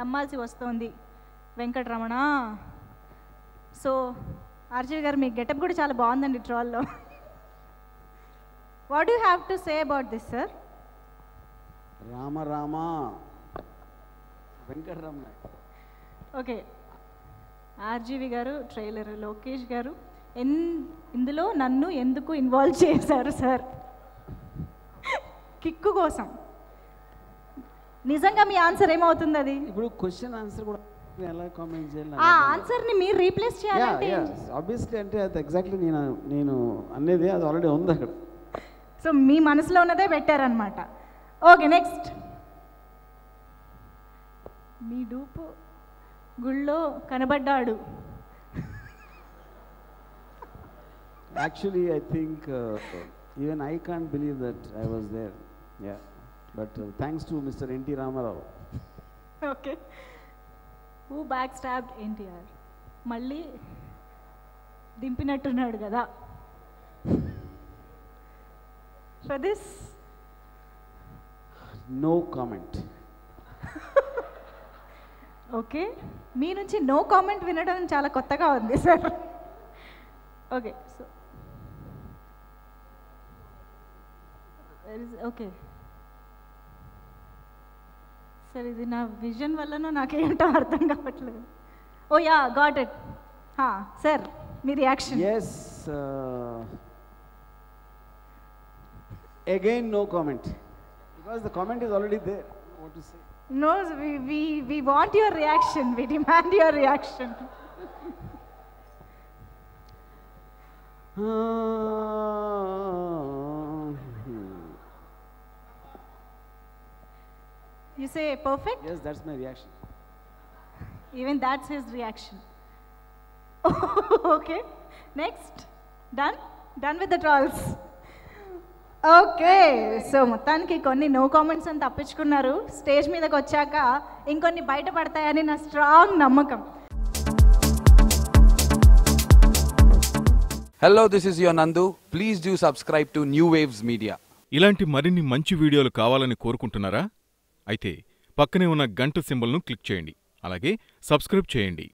నమ్మాల్సి వస్తోంది Venkataramana. So RGV గారు మీ getup కూడా చాలా బాగుందండి ట్రాల్లో. What do have to say about this sir? Rama Rama Venkataramana. Okay, RGV గారు ట్రైలర్, లోకేష్ గారు ఇందులో నన్ను ఎందుకు ఇన్వాల్వ్ చేశారు సార్? కిక్కు కోసం. నిజంగా మీ ఆన్సర్ ఏమవుతుంది? అది ఇప్పుడు క్వశ్చన్ ఆన్సర్ కూడా ఎలా కామెంట్ చేయాలి? ఆ ఆన్సర్ని మీరు రీప్లేస్ చేయాలంటే ఆబ్వియస్లీ, అంటే అది ఎగ్జాక్ట్లీ నేను అనేది అది ఆల్రెడీ ఉంది అక్కడ. సో మీ మనసులో ఉన్నదే పెట్టారనమాట. Okay, next. మీ డూపు గుళ్ళో కనబడ్డాడు. Actually, I think even I can't believe that I was there. Yeah, but thanks to Mr. N.T. Ramarao. Okay. Who backstabbed NTR? మళ్ళీ దింపినట్టున్నాడు కదా. For this, no comment. Okay, మీ నుంచి no comment వినడం చాలా కొత్తగా ఉంది sir. Okay, so okay sir, ఇది నా విజన్ వల్లనో నాకేమిటో అర్థం కావట్లేదు. Oh yeah, got it. Sir మీ reaction? Yes, again no comment, because the comment is already there. What to say? No, we want your reaction. We demand your reaction. You say perfect? Yes, that's my reaction. Even that's his reaction. Okay, next. Done with the trolls. Okay, so మొత్తానికి కొన్ని no comments అని తప్పించుకున్నారు. Stage మీదకి వచ్చాక ఇంకొన్ని బయటపడతాయని నా strong నమ్మకం. Hello, this is your Nandu. Please do subscribe to New Waves Media. ఇలాంటి మరిన్ని మంచి వీడియోలు కావాలని కోరుకుంటున్నారా? అయితే పక్కనే ఉన్న గంట సింబల్ను క్లిక్ చేయండి. అలాగే సబ్స్క్రైబ్ చేయండి.